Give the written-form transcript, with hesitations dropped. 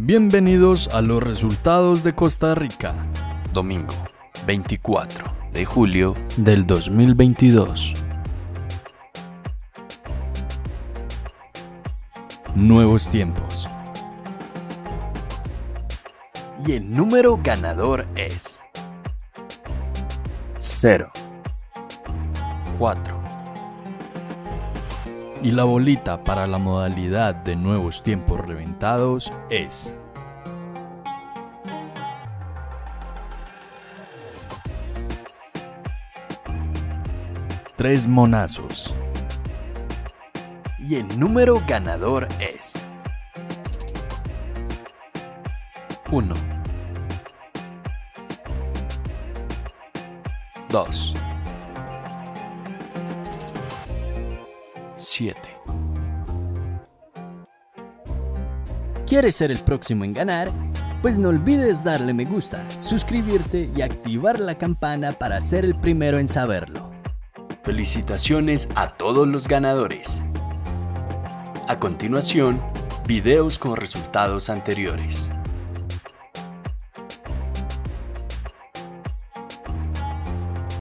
Bienvenidos a los resultados de Costa Rica, domingo 24 de julio del 2022. Nuevos tiempos. Y el número ganador es 0, 4. Y la bolita para la modalidad de nuevos tiempos reventados es 3 monazos. Y el número ganador es 1, 2, 7. ¿Quieres ser el próximo en ganar? Pues no olvides darle me gusta, suscribirte y activar la campana para ser el primero en saberlo. Felicitaciones a todos los ganadores. A continuación, videos con resultados anteriores.